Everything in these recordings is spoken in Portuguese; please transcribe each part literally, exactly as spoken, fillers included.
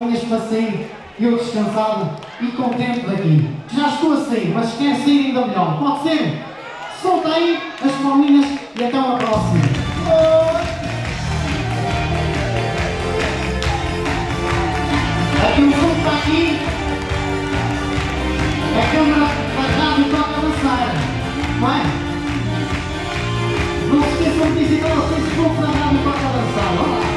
palminhas para sair, eu descansado e contente daqui. Já estou a sair, mas quer sair ainda melhor. Pode ser? Solta aí as palminhas e até uma próxima. Aqui o som está aqui. A câmera da rádio toca dançar. Não é? Não se esqueçam de visitar o Facebook da rádio toca dançar. Olha lá.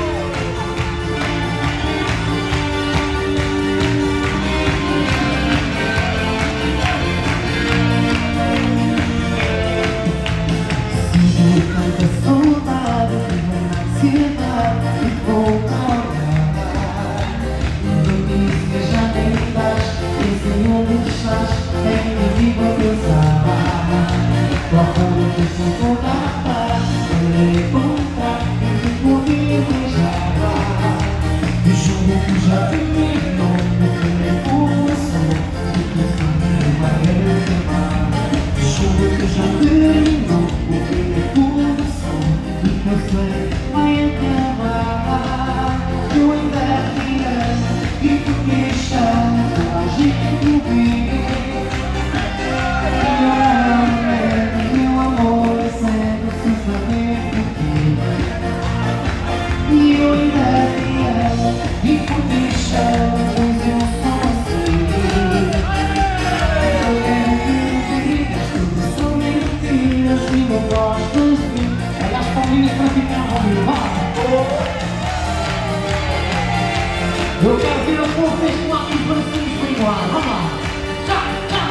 Eu quero ver o povo deste lado e para cima para igual. Vamos lá. Já, já,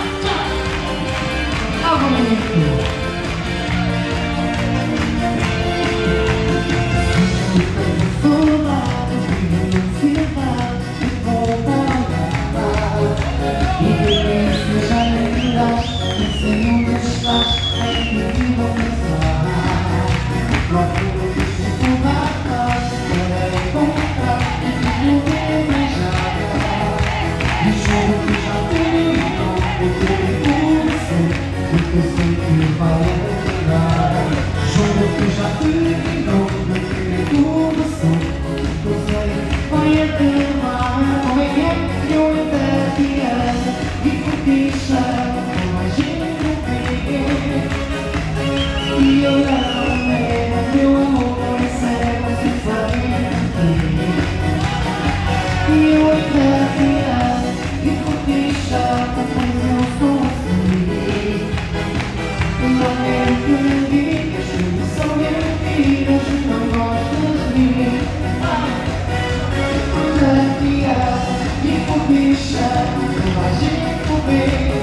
já. Água no início. Imagine comigo.